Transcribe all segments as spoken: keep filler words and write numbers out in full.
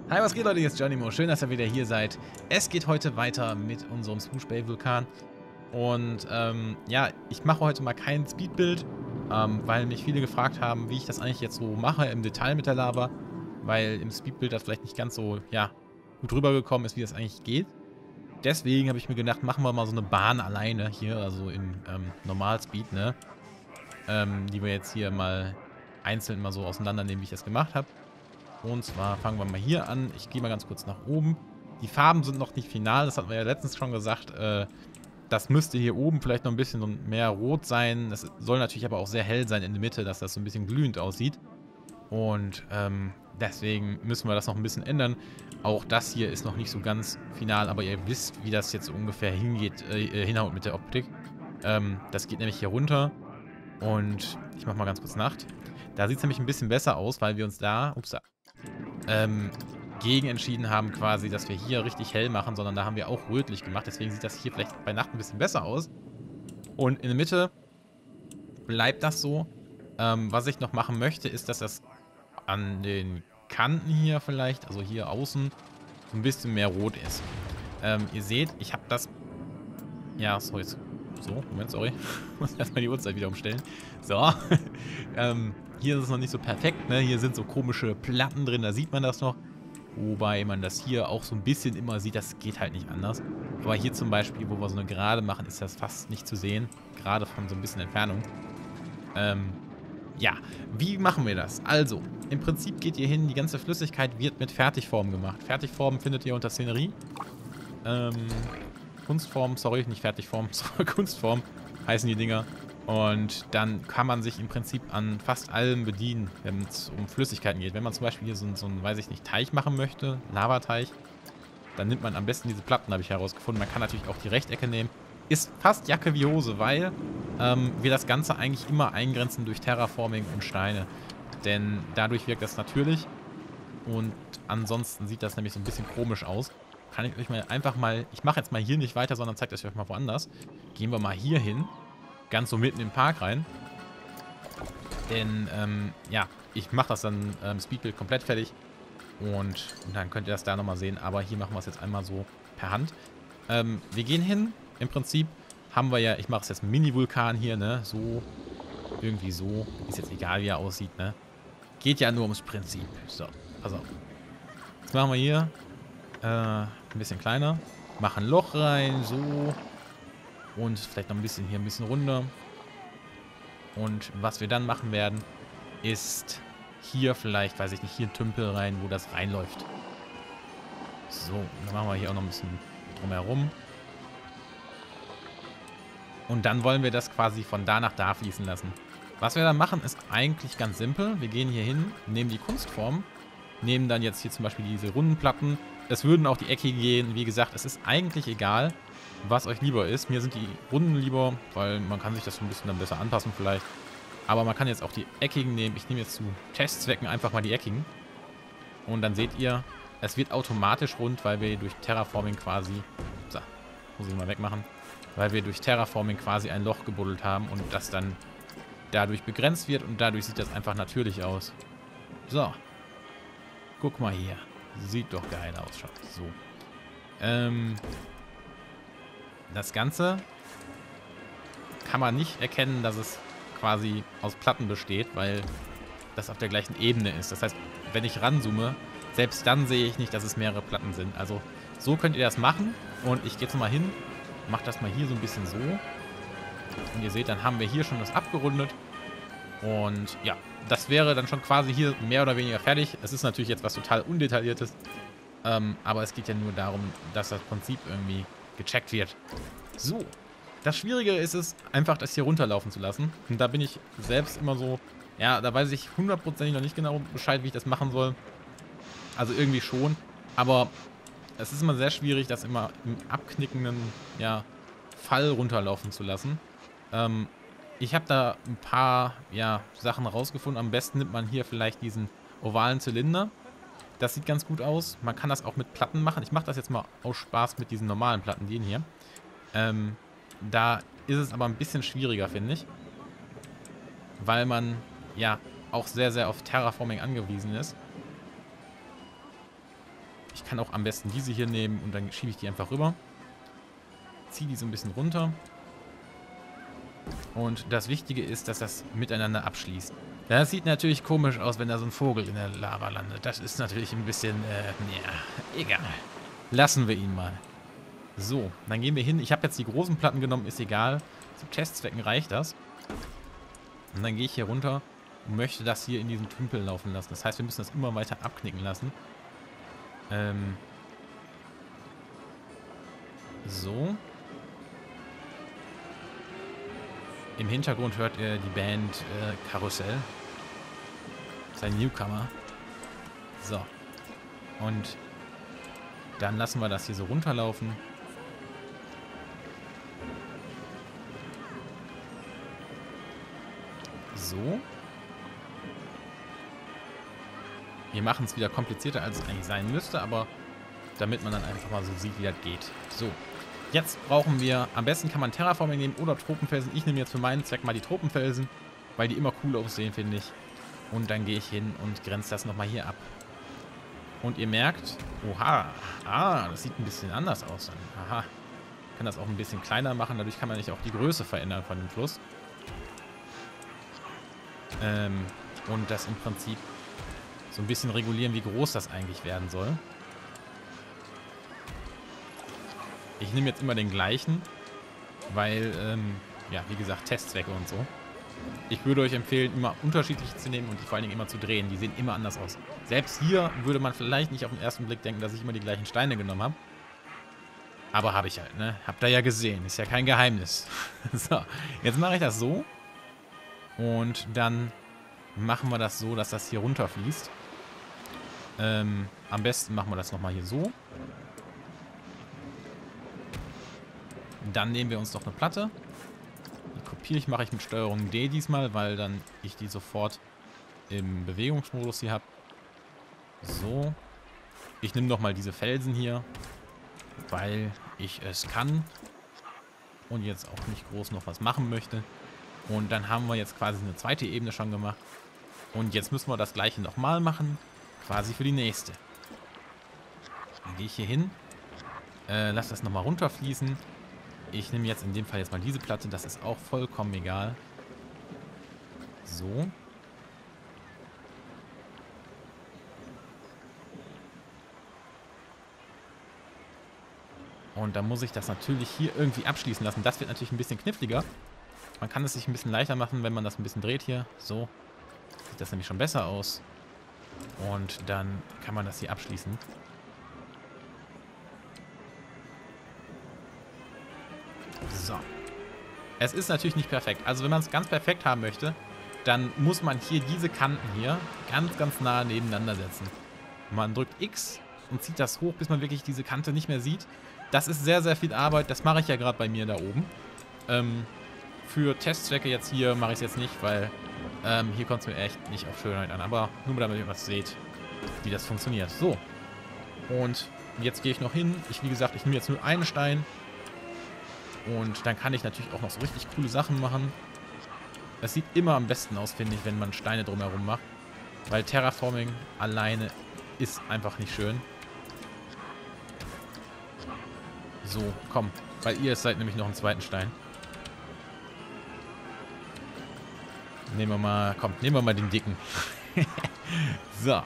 Hi, was geht, Leute? Hier ist Johnnymo. Schön, dass ihr wieder hier seid. Es geht heute weiter mit unserem Swoosh Bay Vulkan. Und ähm, ja, ich mache heute mal kein Speedbild, ähm, weil mich viele gefragt haben, wie ich das eigentlich jetzt so mache im Detail mit der Lava. Weil im Speedbild das vielleicht nicht ganz so, ja, gut rübergekommen ist, wie das eigentlich geht. Deswegen habe ich mir gedacht, machen wir mal so eine Bahn alleine hier, also im ähm, Normalspeed, ne? Ähm, die wir jetzt hier mal einzeln mal so auseinandernehmen, wie ich das gemacht habe. Und zwar fangen wir mal hier an. Ich gehe mal ganz kurz nach oben. Die Farben sind noch nicht final, das hatten wir ja letztens schon gesagt. Äh, das müsste hier oben vielleicht noch ein bisschen mehr rot sein. Das soll natürlich aber auch sehr hell sein in der Mitte, dass das so ein bisschen glühend aussieht. Und ähm, deswegen müssen wir das noch ein bisschen ändern. Auch das hier ist noch nicht so ganz final, aber ihr wisst, wie das jetzt ungefähr hingeht, äh, hinhaut mit der Optik. Ähm, das geht nämlich hier runter. Und ich mache mal ganz kurz Nacht. Da sieht es nämlich ein bisschen besser aus, weil wir uns da, ups, ähm, gegen entschieden haben quasi, dass wir hier richtig hell machen, sondern da haben wir auch rötlich gemacht. Deswegen sieht das hier vielleicht bei Nacht ein bisschen besser aus. Und in der Mitte bleibt das so. Ähm, was ich noch machen möchte, ist, dass das an den Kanten hier vielleicht, also hier außen, so ein bisschen mehr rot ist. Ähm, ihr seht, ich habe das... Ja, so jetzt... So, Moment, sorry. Ich muss erstmal die Uhrzeit wieder umstellen. So. ähm, hier ist es noch nicht so perfekt, ne? Hier sind so komische Platten drin, da sieht man das noch. Wobei man das hier auch so ein bisschen immer sieht, das geht halt nicht anders. Aber hier zum Beispiel, wo wir so eine Gerade machen, ist das fast nicht zu sehen. Gerade von so ein bisschen Entfernung. Ähm, ja, wie machen wir das? Also, im Prinzip geht ihr hin, die ganze Flüssigkeit wird mit Fertigform gemacht. Fertigform findet ihr unter Szenerie. Ähm, Kunstform, sorry, nicht Fertigform, sorry, Kunstform heißen die Dinger. Und dann kann man sich im Prinzip an fast allem bedienen, wenn es um Flüssigkeiten geht. Wenn man zum Beispiel hier so, so einen, weiß ich nicht, Teich machen möchte, Lavateich, dann nimmt man am besten diese Platten, habe ich herausgefunden. Man kann natürlich auch die Rechtecke nehmen. Ist fast Jacke wie Hose, weil ähm, wir das Ganze eigentlich immer eingrenzen durch Terraforming und Steine. Denn dadurch wirkt das natürlich. Und ansonsten sieht das nämlich so ein bisschen komisch aus. Kann ich euch mal einfach mal... Ich mache jetzt mal hier nicht weiter, sondern zeige das euch mal woanders. Gehen wir mal hier hin. Ganz so mitten im Park rein. Denn, ähm, ja, ich mache das dann ähm, Speedbild komplett fertig. Und, und dann könnt ihr das da nochmal sehen. Aber hier machen wir es jetzt einmal so per Hand. Ähm, wir gehen hin. Im Prinzip haben wir ja... Ich mache es jetzt Mini-Vulkan hier, ne? So. Irgendwie so. Ist jetzt egal, wie er aussieht, ne? Geht ja nur ums Prinzip. So, pass auf. Jetzt machen wir hier äh, ein bisschen kleiner. Machen ein Loch rein, so. Und vielleicht noch ein bisschen hier ein bisschen runter. Und was wir dann machen werden, ist hier vielleicht, weiß ich nicht, hier ein Tümpel rein, wo das reinläuft. So, dann machen wir hier auch noch ein bisschen drumherum. Und dann wollen wir das quasi von da nach da fließen lassen. Was wir dann machen, ist eigentlich ganz simpel. Wir gehen hier hin, nehmen die Kunstform, nehmen dann jetzt hier zum Beispiel diese runden Platten. Es würden auch die eckigen gehen. Wie gesagt, es ist eigentlich egal, was euch lieber ist. Mir sind die runden lieber, weil man kann sich das so ein bisschen dann besser anpassen vielleicht. Aber man kann jetzt auch die eckigen nehmen. Ich nehme jetzt zu Testzwecken einfach mal die eckigen. Und dann seht ihr, es wird automatisch rund, weil wir durch Terraforming quasi... So, muss ich mal wegmachen. Weil wir durch Terraforming quasi ein Loch gebuddelt haben und das dann dadurch begrenzt wird und dadurch sieht das einfach natürlich aus. So. Guck mal hier. Sieht doch geil aus schon. So. Ähm... Das Ganze kann man nicht erkennen, dass es quasi aus Platten besteht, weil das auf der gleichen Ebene ist. Das heißt, wenn ich ranzoome, selbst dann sehe ich nicht, dass es mehrere Platten sind. Also so könnt ihr das machen. Und ich gehe jetzt mal hin, mache das mal hier so ein bisschen so. Und ihr seht, dann haben wir hier schon das abgerundet. Und ja, das wäre dann schon quasi hier mehr oder weniger fertig. Es ist natürlich jetzt was total Undetailliertes. Ähm, aber es geht ja nur darum, dass das Prinzip irgendwie gecheckt wird. So. Das Schwierige ist es, einfach das hier runterlaufen zu lassen. Und da bin ich selbst immer so, ja, da weiß ich hundertprozentig noch nicht genau Bescheid, wie ich das machen soll. Also irgendwie schon. Aber es ist immer sehr schwierig, das immer im abknickenden, ja, Fall runterlaufen zu lassen. Ähm, ich habe da ein paar, ja, Sachen rausgefunden. Am besten nimmt man hier vielleicht diesen ovalen Zylinder. Das sieht ganz gut aus. Man kann das auch mit Platten machen. Ich mache das jetzt mal aus Spaß mit diesen normalen Platten, den hier. Ähm, da ist es aber ein bisschen schwieriger, finde ich. Weil man, ja, auch sehr, sehr auf Terraforming angewiesen ist. Ich kann auch am besten diese hier nehmen und dann schiebe ich die einfach rüber. Ziehe die so ein bisschen runter. Und das Wichtige ist, dass das miteinander abschließt. Das sieht natürlich komisch aus, wenn da so ein Vogel in der Lava landet. Das ist natürlich ein bisschen, äh, ja, egal. Lassen wir ihn mal. So, dann gehen wir hin. Ich habe jetzt die großen Platten genommen, ist egal. Zu Testzwecken reicht das. Und dann gehe ich hier runter und möchte das hier in diesen Tümpel laufen lassen. Das heißt, wir müssen das immer weiter abknicken lassen. Ähm. So. Im Hintergrund hört ihr die Band äh, Karussell. Das ist ein Newcomer. So. Und dann lassen wir das hier so runterlaufen. So. Wir machen es wieder komplizierter, als es eigentlich sein müsste, aber damit man dann einfach mal so sieht, wie das geht. So. Jetzt brauchen wir, am besten kann man Terraforming nehmen oder Tropenfelsen. Ich nehme jetzt für meinen Zweck mal die Tropenfelsen, weil die immer cool aussehen, finde ich. Und dann gehe ich hin und grenze das nochmal hier ab. Und ihr merkt, oha, ah, das sieht ein bisschen anders aus dann. Aha. Ich kann das auch ein bisschen kleiner machen, dadurch kann man nicht auch die Größe verändern von dem Fluss. Ähm, und das im Prinzip so ein bisschen regulieren, wie groß das eigentlich werden soll. Ich nehme jetzt immer den gleichen, weil, ähm, ja, wie gesagt, Testzwecke und so. Ich würde euch empfehlen, immer unterschiedliche zu nehmen und die vor allen Dingen immer zu drehen. Die sehen immer anders aus. Selbst hier würde man vielleicht nicht auf den ersten Blick denken, dass ich immer die gleichen Steine genommen habe. Aber habe ich halt, ne? Habt ihr ja gesehen. Ist ja kein Geheimnis. So, jetzt mache ich das so. Und dann machen wir das so, dass das hier runterfließt. Ähm, am besten machen wir das nochmal hier so. Dann nehmen wir uns noch eine Platte. Die kopiere ich, mache ich mit Steuerung D diesmal, weil dann ich die sofort im Bewegungsmodus hier habe. So. Ich nehme nochmal diese Felsen hier, weil ich es kann und jetzt auch nicht groß noch was machen möchte. Und dann haben wir jetzt quasi eine zweite Ebene schon gemacht. Und jetzt müssen wir das gleiche nochmal machen, quasi für die nächste. Dann gehe ich hier hin, äh, lasse das nochmal runterfließen. Ich nehme jetzt in dem Fall jetzt mal diese Platte, das ist auch vollkommen egal. So. Und dann muss ich das natürlich hier irgendwie abschließen lassen. Das wird natürlich ein bisschen kniffliger. Man kann es sich ein bisschen leichter machen, wenn man das ein bisschen dreht hier. So. Sieht das nämlich schon besser aus. Und dann kann man das hier abschließen. So. Es ist natürlich nicht perfekt. Also wenn man es ganz perfekt haben möchte, dann muss man hier diese Kanten hier ganz, ganz nah nebeneinander setzen. Man drückt X und zieht das hoch, bis man wirklich diese Kante nicht mehr sieht. Das ist sehr, sehr viel Arbeit. Das mache ich ja gerade bei mir da oben. Ähm, für Testzwecke jetzt hier mache ich es jetzt nicht, weil ähm, hier kommt es mir echt nicht auf Schönheit an. Aber nur damit ihr was seht, wie das funktioniert. So. Und jetzt gehe ich noch hin. Ich, wie gesagt, ich nehme jetzt nur einen Stein. Und dann kann ich natürlich auch noch so richtig coole Sachen machen. Es sieht immer am besten aus, finde ich, wenn man Steine drumherum macht. Weil Terraforming alleine ist einfach nicht schön. So, komm. Weil ihr seid nämlich noch einen zweiten Stein. Nehmen wir mal, komm, nehmen wir mal den dicken. So.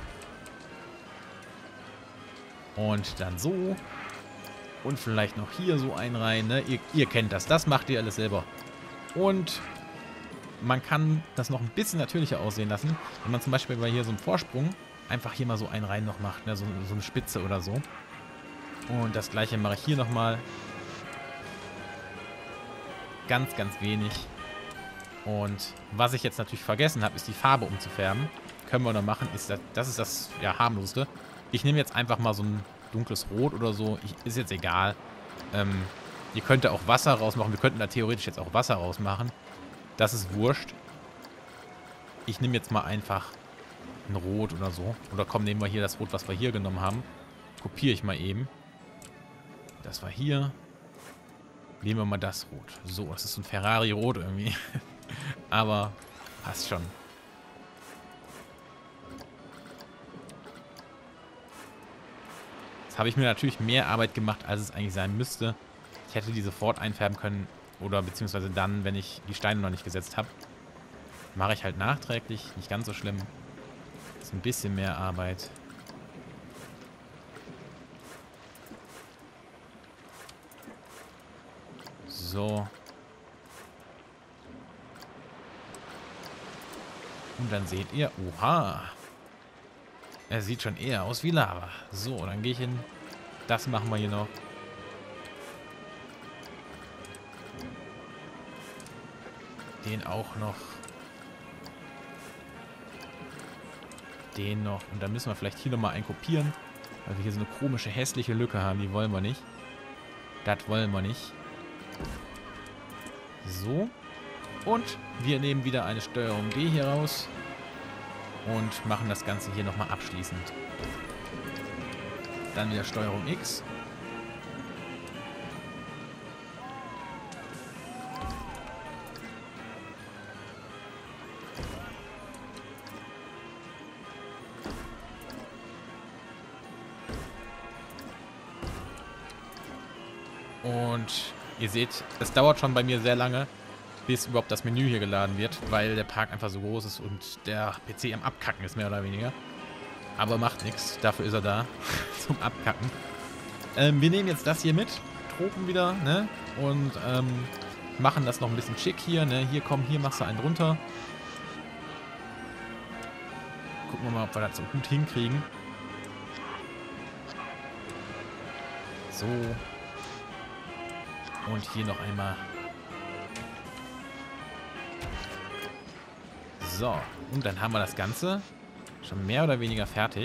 Und dann so. Und vielleicht noch hier so einen rein, ne? Ihr, ihr kennt das. Das macht ihr alles selber. Und man kann das noch ein bisschen natürlicher aussehen lassen. Wenn man zum Beispiel bei hier so einem Vorsprung einfach hier mal so einen rein noch macht, ne? So, so eine Spitze oder so. Und das gleiche mache ich hier nochmal. Ganz, ganz wenig. Und was ich jetzt natürlich vergessen habe, ist die Farbe umzufärben. Können wir noch machen. Ist das, das ist das ja, harmloseste. Ich nehme jetzt einfach mal so ein dunkles Rot oder so. Ich, ist jetzt egal. Ähm, ihr könnt da auch Wasser rausmachen. Wir könnten da theoretisch jetzt auch Wasser rausmachen. Das ist wurscht. Ich nehme jetzt mal einfach ein Rot oder so. Oder komm, nehmen wir hier das Rot, was wir hier genommen haben. Kopiere ich mal eben. Das war hier. Nehmen wir mal das Rot. So, das ist so ein Ferrari-Rot irgendwie. Aber passt schon. Jetzt habe ich mir natürlich mehr Arbeit gemacht, als es eigentlich sein müsste. Ich hätte die sofort einfärben können oder beziehungsweise dann, wenn ich die Steine noch nicht gesetzt habe. Mache ich halt nachträglich, nicht ganz so schlimm. Ist ein bisschen mehr Arbeit. So. Und dann seht ihr, oha. Er sieht schon eher aus wie Lava. So, dann gehe ich hin. Das machen wir hier noch. Den auch noch. Den noch. Und dann müssen wir vielleicht hier nochmal einen kopieren. Weil wir hier so eine komische, hässliche Lücke haben. Die wollen wir nicht. Das wollen wir nicht. So. Und wir nehmen wieder eine Steuerung D hier raus. Und machen das Ganze hier nochmal abschließend. Dann wieder Steuerung X. Und ihr seht, es dauert schon bei mir sehr lange, bis überhaupt das Menü hier geladen wird, weil der Park einfach so groß ist und der P C am Abkacken ist, mehr oder weniger. Aber macht nichts, dafür ist er da, zum Abkacken. Ähm, wir nehmen jetzt das hier mit, Tropen wieder, ne? Und ähm, machen das noch ein bisschen schick hier, ne? Hier, komm, hier machst du einen drunter. Gucken wir mal, ob wir das so gut hinkriegen. So. Und hier noch einmal. So, und dann haben wir das Ganze schon mehr oder weniger fertig.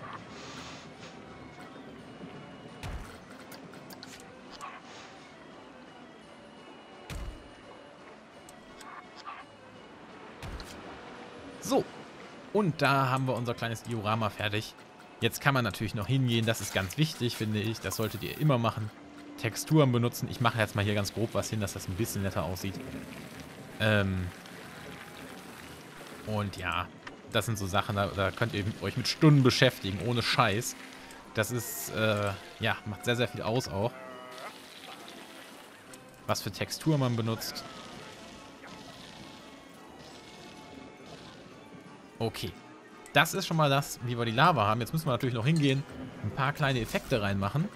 So, und da haben wir unser kleines Diorama fertig. Jetzt kann man natürlich noch hingehen, das ist ganz wichtig, finde ich. Das solltet ihr immer machen. Texturen benutzen. Ich mache jetzt mal hier ganz grob was hin, dass das ein bisschen netter aussieht. Ähm... Und ja, das sind so Sachen, da, da könnt ihr euch mit Stunden beschäftigen, ohne Scheiß. Das ist, äh, ja, macht sehr, sehr viel aus auch. Was für Textur man benutzt. Okay. Das ist schon mal das, wie wir die Lava haben. Jetzt müssen wir natürlich noch hingehen, ein paar kleine Effekte reinmachen.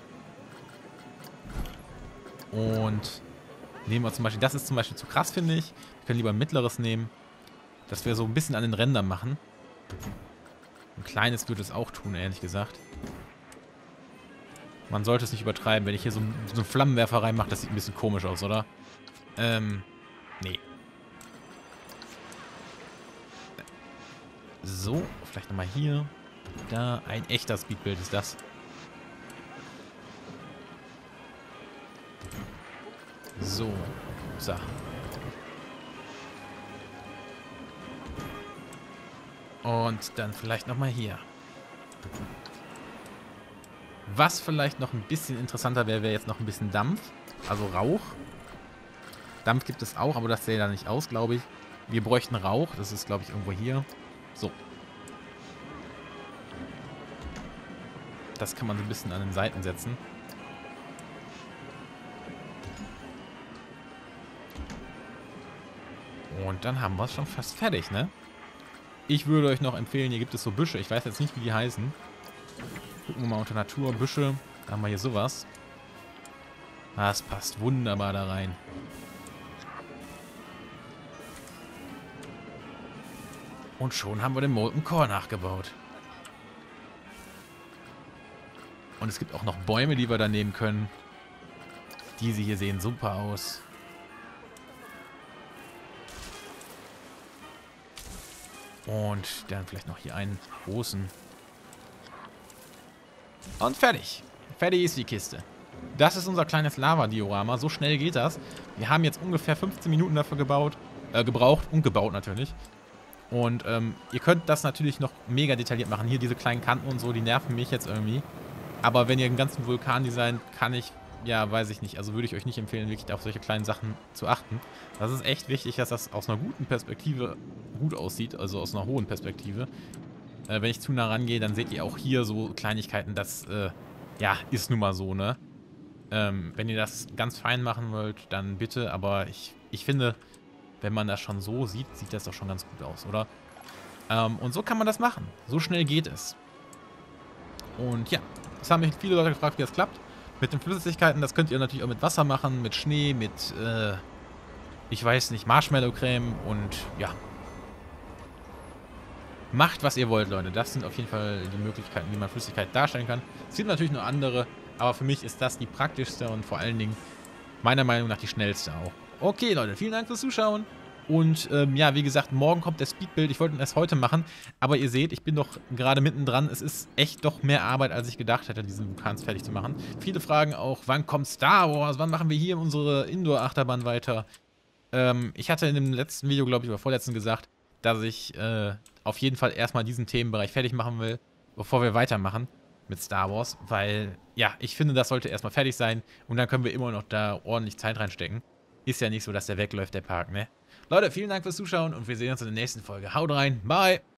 Und nehmen wir zum Beispiel, das ist zum Beispiel zu krass, finde ich. Wir können lieber ein mittleres nehmen. Dass wir so ein bisschen an den Rändern machen. Ein kleines würde es auch tun, ehrlich gesagt. Man sollte es nicht übertreiben. Wenn ich hier so, so einen Flammenwerfer reinmache, das sieht ein bisschen komisch aus, oder? Ähm, nee. So, vielleicht nochmal hier. Da, ein echter Speedbild ist das. So, so. Und dann vielleicht nochmal hier. Was vielleicht noch ein bisschen interessanter wäre, wäre jetzt noch ein bisschen Dampf. Also Rauch. Dampf gibt es auch, aber das sähe da nicht aus, glaube ich. Wir bräuchten Rauch. Das ist, glaube ich, irgendwo hier. So. Das kann man so ein bisschen an den Seiten setzen. Und dann haben wir es schon fast fertig, ne? Ich würde euch noch empfehlen, hier gibt es so Büsche. Ich weiß jetzt nicht, wie die heißen. Gucken wir mal unter Natur, Büsche. Da haben wir hier sowas. Das passt wunderbar da rein. Und schon haben wir den Molten Core nachgebaut. Und es gibt auch noch Bäume, die wir da nehmen können. Diese hier sehen super aus. Und dann vielleicht noch hier einen großen. Und fertig. Fertig ist die Kiste. Das ist unser kleines Lava-Diorama. So schnell geht das. Wir haben jetzt ungefähr fünfzehn Minuten dafür gebaut. Äh, gebraucht und gebaut natürlich. Und ähm, ihr könnt das natürlich noch mega detailliert machen. Hier diese kleinen Kanten und so, die nerven mich jetzt irgendwie. Aber wenn ihr einen ganzen Vulkan designt, kann ich, ja, weiß ich nicht. Also würde ich euch nicht empfehlen, wirklich auf solche kleinen Sachen zu achten. Das ist echt wichtig, dass das aus einer guten Perspektive gut aussieht. Also aus einer hohen Perspektive. Äh, wenn ich zu nah rangehe, dann seht ihr auch hier so Kleinigkeiten, dass, äh, ja, ist nun mal so, ne? Ähm, wenn ihr das ganz fein machen wollt, dann bitte. Aber ich, ich finde, wenn man das schon so sieht, sieht das doch schon ganz gut aus, oder? Ähm, und so kann man das machen. So schnell geht es. Und ja, es haben mich viele Leute gefragt, wie das klappt. Mit den Flüssigkeiten, das könnt ihr natürlich auch mit Wasser machen, mit Schnee, mit, äh, ich weiß nicht, Marshmallow-Creme und ja. Macht, was ihr wollt, Leute. Das sind auf jeden Fall die Möglichkeiten, wie man Flüssigkeit darstellen kann. Es gibt natürlich noch andere, aber für mich ist das die praktischste und vor allen Dingen meiner Meinung nach die schnellste auch. Okay, Leute, vielen Dank fürs Zuschauen. Und ähm, ja, wie gesagt, morgen kommt das Speedbild. Ich wollte es erst heute machen, aber ihr seht, ich bin doch gerade mittendran. Es ist echt doch mehr Arbeit, als ich gedacht hätte, diesen Vulkans fertig zu machen. Viele fragen auch, wann kommt Star Wars? Wann machen wir hier unsere Indoor-Achterbahn weiter? Ähm, ich hatte in dem letzten Video, glaube ich, oder vorletzten gesagt, dass ich äh, auf jeden Fall erstmal diesen Themenbereich fertig machen will, bevor wir weitermachen mit Star Wars. Weil, ja, ich finde, das sollte erstmal fertig sein und dann können wir immer noch da ordentlich Zeit reinstecken. Ist ja nicht so, dass der wegläuft, der Park, ne? Leute, vielen Dank fürs Zuschauen und wir sehen uns in der nächsten Folge. Haut rein, bye!